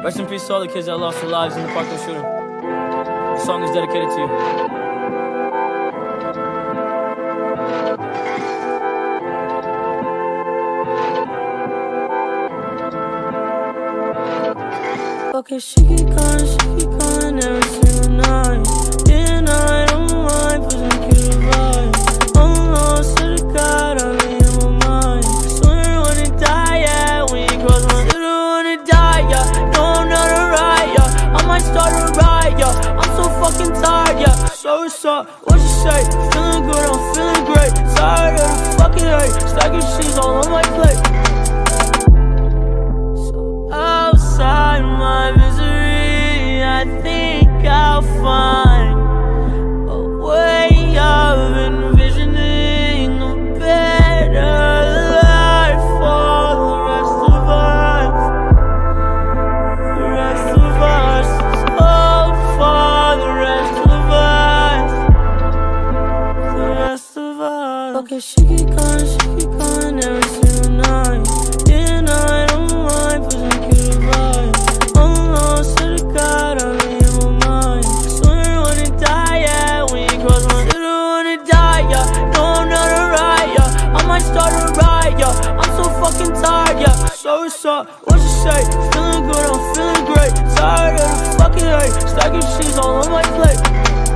Rest in peace to all the kids that lost their lives in the Parkland shooting. The song is dedicated to you. Okay, she keep calling every single night. And I don't mind pushing through the vibe. Oh Lord, swear to God, I'm in my mind. Swear I wanna die, yeah, when you cross my. Swear I wanna die, yeah, no, I'm not a riot, yeah. I might start a riot, yeah, I'm so fucking tired, yeah. So what's up, what you say? Feeling good, I'm feeling great. Tired of the fucking hate, stacking cheese all on my plate. So outside my misery, I think I'll find a way of envisioning a better life for the rest of us. The rest of us. Oh, for the rest of us. The rest of us. Okay, she keep calling every single night. And I don't mind pushing through the vibe. Oh Lord, swear to God, I'm in my mind. Swear I wanna die, yeah, when you cross my. Swear I wanna die, yeah, no, I'm not a riot, yeah. I might start a riot, yeah, I'm so fucking tired, yeah. So what's up, what you say? Feeling good, I'm feeling great. Tired of the fucking hate, stacking cheese all on my plate.